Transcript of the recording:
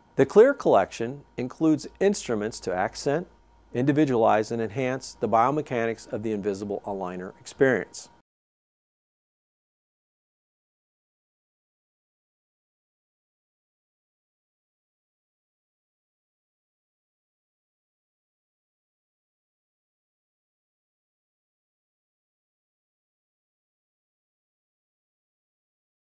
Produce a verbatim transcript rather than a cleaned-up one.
The CLEAR collection includes instruments to accent, individualize, and enhance the biomechanics of the invisible aligner experience.